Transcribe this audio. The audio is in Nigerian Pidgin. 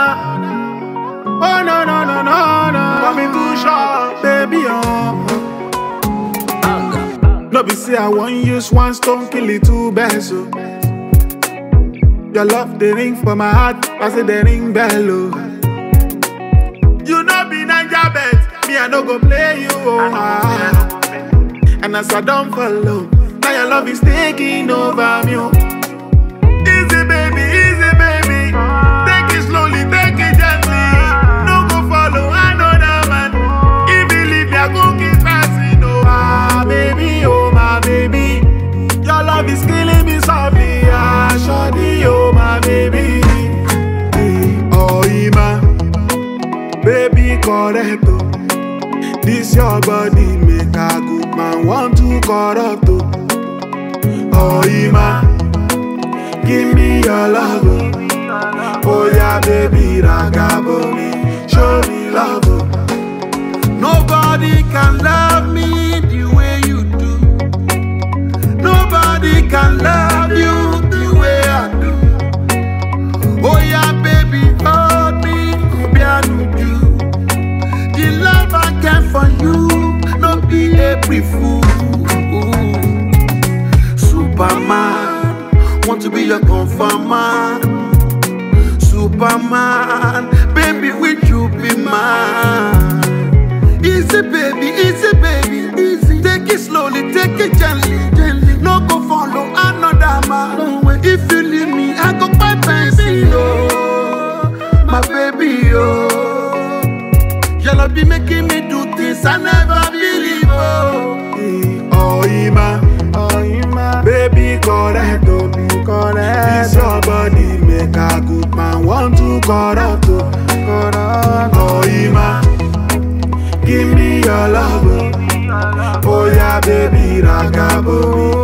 Oh no no no no no. Coming too short, baby No be say I want use one stone kill it two birds. Oh. Your love they ring for my heart, I say they ring bell. Oh. You know be Naija bet, me I no go play you. Oh. And as I don't follow, now your love is taking over me. Oh. Easy baby, take it slowly, take it gently. No go follow another man. If you leave me, I go keep passing. Oh my baby, your love is killing me softly. Ah, shawty, oh my baby. Oh Ima, baby correct. Oh. This your body make a good man want to corrupt. Oh Ima, give me your love. Oh yeah baby, ragabo me, show me love. Nobody can love me the way you do. Nobody can love you the way I do. Oh yeah baby, hold me, you. The love I get for you, no be April fool. Superman, want to be your confirmer. Superman, baby, will you be mine? Easy baby, easy. Take it slowly, take it gently. No go follow another man. If you leave me, I go buy pencil. Oh, my baby, oh. Your love be making me do things I never believe. Oh Ima, baby correct. This your body make a good man want to corrupt. Oh Ima, give me your love. Oh yeah baby, ragabo